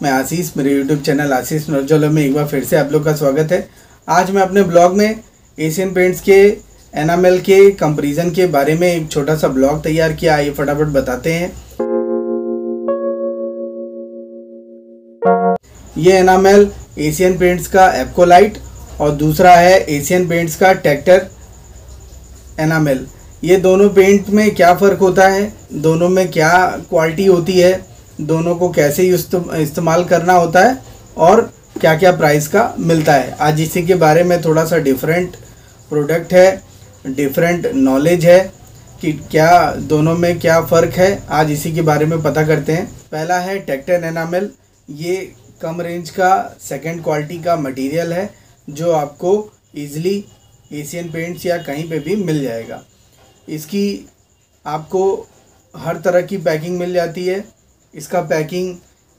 मैं आशीष, मेरे YouTube channel आशीष नौजवान में एक बार फिर से आप लोग का स्वागत है। आज मैं अपने ब्लॉग में एशियन पेंट्स के एनामेल के कंपैरिजन के बारे में एक छोटा सा ब्लॉग तैयार किया। आइए फटाफट बताते हैं। ये एनामेल एशियन पेंट्स का एप्कोलाइट और दूसरा है एशियन पेंट्स का टेक्टर एनामेल। ये दोनों पेंट में क्या फ़र्क होता है, दोनों में क्या क्वालिटी होती है, दोनों को कैसे इस्तेमाल करना होता है और क्या क्या प्राइस का मिलता है, आज इसी के बारे में थोड़ा सा डिफरेंट प्रोडक्ट है, डिफरेंट नॉलेज है कि क्या दोनों में क्या फ़र्क है, आज इसी के बारे में पता करते हैं। पहला है टेक्टर एनामेल। ये कम रेंज का सेकंड क्वालिटी का मटेरियल है जो आपको ईज़िली एशियन पेंट्स या कहीं पे भी मिल जाएगा। इसकी आपको हर तरह की पैकिंग मिल जाती है। इसका पैकिंग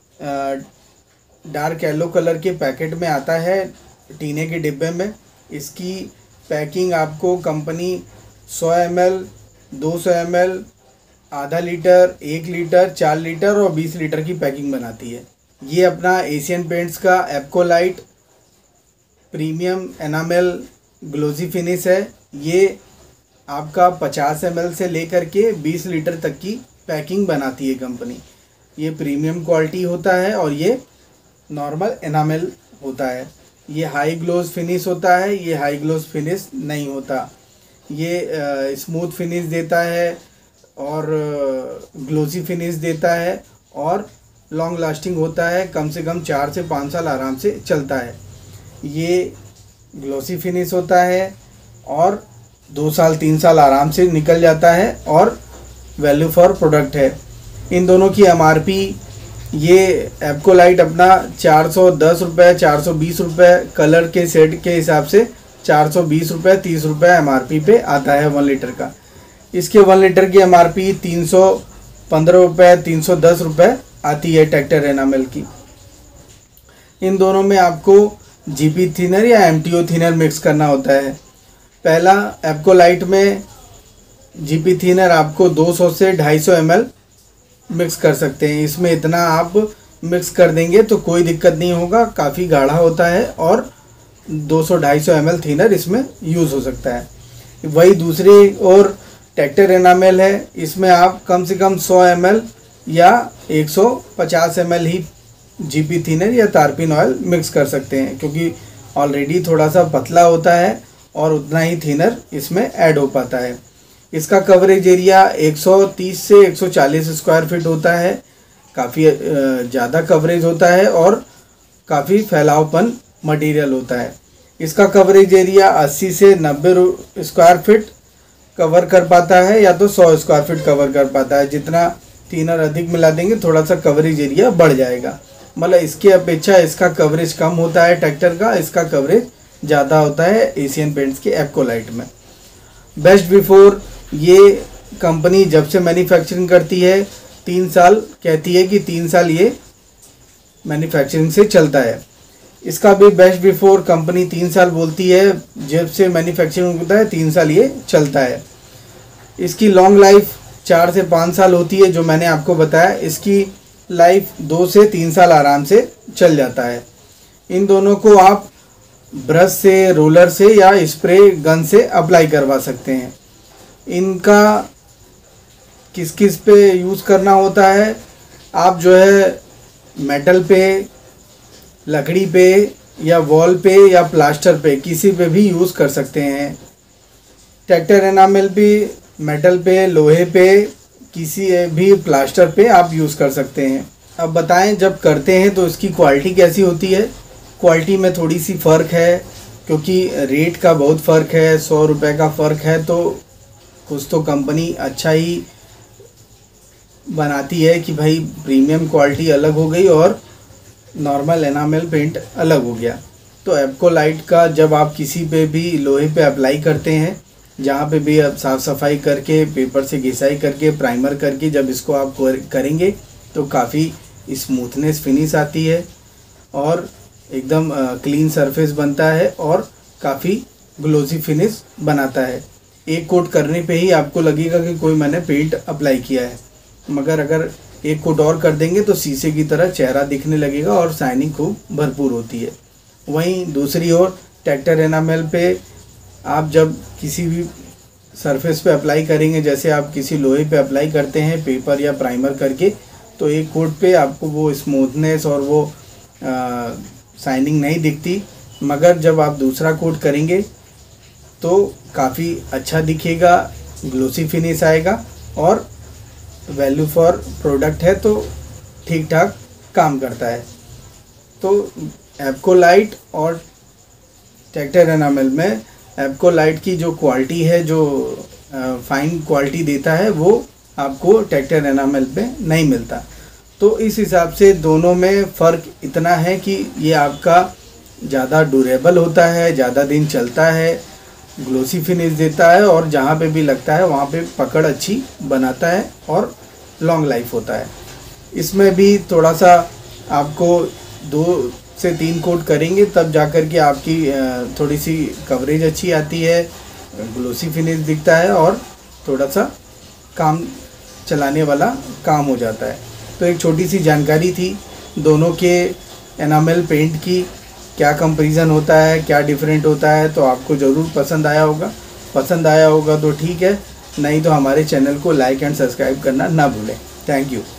डार्क येलो कलर के पैकेट में आता है, टीने के डिब्बे में। इसकी पैकिंग आपको कंपनी 100 ml, 200 ml, आधा लीटर, 1 लीटर, 4 लीटर और 20 लीटर की पैकिंग बनाती है। ये अपना एशियन पेंट्स का Apcolite premium enamel glossy finish है। ये आपका 50 ml से लेकर के 20 लीटर तक की पैकिंग बनाती है कंपनी। ये प्रीमियम क्वालिटी होता है और ये नॉर्मल एनामेल होता है। ये हाई ग्लोस फिनिश होता है, ये हाई ग्लोस फिनिश नहीं होता। ये स्मूथ फिनिश देता है और ग्लोसी फिनिश देता है और लॉन्ग लास्टिंग होता है। कम से कम 4 से 5 साल आराम से चलता है। ये ग्लोसी फिनिश होता है और 2 साल 3 साल आराम से निकल जाता है और वैल्यू फॉर प्रोडक्ट है। इन दोनों की MRP ये एप्कोलाइट अपना 410 रुपये, 420 रुपये कलर के सेट के हिसाब से 420 रुपये, 30 रुपये MRP पे आता है 1 लीटर का। इसके 1 लीटर की MRP 315 रुपये, 310 रुपये आती है टेक्टर एनामेल की। इन दोनों में आपको GP थिनर या MTO थिनर मिक्स करना होता है। पहला एप्कोलाइट में GP थिनर आपको 200 से 250 ml मिक्स कर सकते हैं। इसमें इतना आप मिक्स कर देंगे तो कोई दिक्कत नहीं होगा, काफ़ी गाढ़ा होता है और 200-250 ml थिनर इसमें यूज़ हो सकता है। वही दूसरी और टेक्टर एनामेल है। इसमें आप कम से कम 100 ml या 150 ml ही GP थिनर या तारपीन ऑयल मिक्स कर सकते हैं, क्योंकि ऑलरेडी थोड़ा सा पतला होता है और उतना ही थिनर इसमें ऐड हो पाता है। इसका कवरेज एरिया 130 से 140 स्क्वायर फीट होता है। काफ़ी ज़्यादा कवरेज होता है और काफ़ी फैलावपन मटेरियल होता है। इसका कवरेज एरिया 80 से 90 स्क्वायर फीट कवर कर पाता है या तो 100 स्क्वायर फीट कवर कर पाता है। जितना थिनर अधिक मिला देंगे थोड़ा सा कवरेज एरिया बढ़ जाएगा। मतलब इसके अपेक्षा इसका कवरेज कम होता है टेक्टर का, इसका कवरेज ज़्यादा होता है एशियन पेंट्स के एप्कोलाइट में। बेस्ट बिफोर ये कंपनी जब से मैन्युफैक्चरिंग करती है 3 साल कहती है कि 3 साल ये मैन्युफैक्चरिंग से चलता है। इसका भी बेस्ट बिफोर कंपनी 3 साल बोलती है, जब से मैन्युफैक्चरिंग होता है 3 साल ये चलता है। इसकी लॉन्ग लाइफ 4 से 5 साल होती है जो मैंने आपको बताया। इसकी लाइफ 2 से 3 साल आराम से चल जाता है। इन दोनों को आप ब्रश से, रोलर से या स्प्रे गन से अप्लाई करवा सकते हैं। इनका किस किस पे यूज़ करना होता है, आप जो है मेटल पे, लकड़ी पे या वॉल पे या प्लास्टर पे किसी पे भी यूज़ कर सकते हैं। टेक्टर एनामेल भी मेटल पे, लोहे पे, किसी भी प्लास्टर पे आप यूज़ कर सकते हैं। अब बताएं जब करते हैं तो इसकी क्वालिटी कैसी होती है। क्वालिटी में थोड़ी सी फ़र्क है, क्योंकि रेट का बहुत फ़र्क है, 100 रुपये का फ़र्क है, तो कुछ तो कंपनी अच्छा ही बनाती है कि भाई प्रीमियम क्वालिटी अलग हो गई और नॉर्मल एनामेल पेंट अलग हो गया। तो एप्कोलाइट का जब आप किसी पे भी लोहे पे अप्लाई करते हैं, जहाँ पे भी आप साफ़ सफाई करके, पेपर से घिसाई करके, प्राइमर करके जब इसको आप करेंगे तो काफ़ी स्मूथनेस फिनिश आती है और एकदम क्लीन सरफेस बनता है और काफ़ी ग्लोसी फिनिश बनाता है। एक कोट करने पे ही आपको लगेगा कि कोई मैंने पेंट अप्लाई किया है। मगर अगर एक कोट और कर देंगे तो शीशे की तरह चेहरा दिखने लगेगा और शाइनिंग खूब भरपूर होती है। वहीं दूसरी ओर ट्रैक्टर एनामेल पे आप जब किसी भी सरफेस पे अप्लाई करेंगे, जैसे आप किसी लोहे पे अप्लाई करते हैं पेपर या प्राइमर करके, तो एक कोट पे आपको वो स्मूथनेस और वो शाइनिंग नहीं दिखती, मगर जब आप दूसरा कोट करेंगे तो काफ़ी अच्छा दिखेगा, ग्लोसी फिनिश आएगा और वैल्यू फॉर प्रोडक्ट है तो ठीक ठाक काम करता है। तो एप्कोलाइट और ट्रैक्टर एनामेल में एप्कोलाइट की जो क्वालिटी है, जो फाइन क्वालिटी देता है, वो आपको ट्रैक्टर एनामेल पे नहीं मिलता। तो इस हिसाब से दोनों में फ़र्क इतना है कि ये आपका ज़्यादा ड्यूरेबल होता है, ज़्यादा दिन चलता है, ग्लोसी फिनिश देता है और जहाँ पे भी लगता है वहाँ पे पकड़ अच्छी बनाता है और लॉन्ग लाइफ होता है। इसमें भी थोड़ा सा आपको 2 से 3 कोट करेंगे तब जाकर के आपकी थोड़ी सी कवरेज अच्छी आती है, ग्लोसी फिनिश दिखता है और थोड़ा सा काम चलाने वाला काम हो जाता है। तो एक छोटी सी जानकारी थी दोनों के एनामेल पेंट की, क्या कंपैरिजन होता है, क्या डिफरेंट होता है। तो आपको ज़रूर पसंद आया होगा तो ठीक है, नहीं तो हमारे चैनल को लाइक एंड सब्सक्राइब करना ना भूलें। Thank you.